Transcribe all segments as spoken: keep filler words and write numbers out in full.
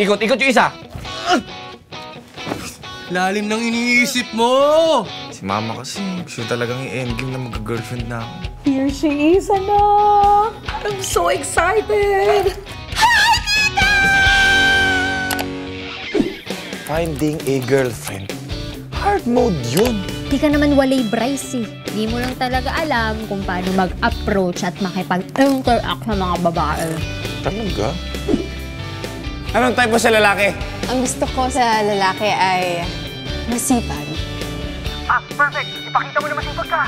Ikot, ikot yung isa! Lalim ng iniisip mo! Si mama kasi, gusto talagang i-endgame na mag-girlfriend na ako. Here she is, anak! I'm so excited! Hi, Tita! Finding a girlfriend. Hard mode yun. Di ka naman walay Bryce eh. Di mo lang talaga alam kung paano mag-approach at makipag-interact sa mga babae. Talaga? Anong type mo sa lalaki? Ang gusto ko sa lalaki ay masipag. Ah, perfect! Ipakita mo na masipag ka!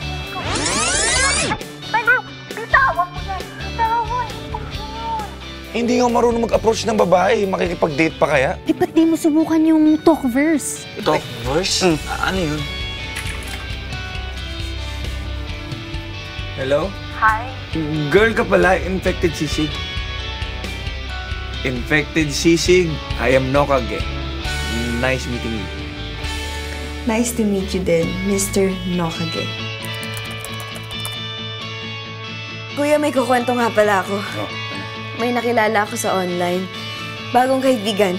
Tayo! Bitawan mo yan! Bitawan! Hindi nga marunong mag-approach ng babae. Makikipag-date pa kaya? Eh, ba't di mo subukan yung talk verse? Talk verse? Mm. Ah, ano yun? Hello? Hi! Girl ka pala, infected sisig. Infected sisig, I am Nokage. Nice meeting you. Nice to meet you din, Mister Nokage. Kuya, may kukwento nga pala ako. Oh. May nakilala ako sa online. Bagong kaibigan.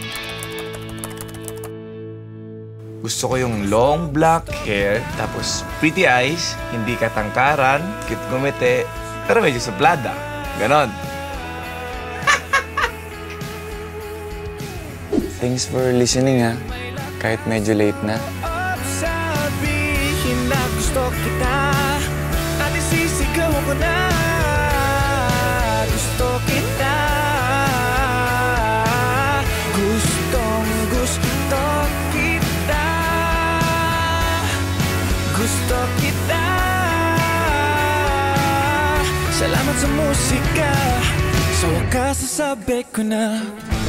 Gusto ko yung long black hair, tapos pretty eyes, hindi katangkaran, cute gumete, pero medyo suplada. Ganon. Thanks for listening, ha. Kahit medyo late na. Sabihin na gusto kita at isisigaw ko na gusto kita. Gustong gusto kita. Gusto kita. Salamat sa musika. Sa wakas sasabi ko na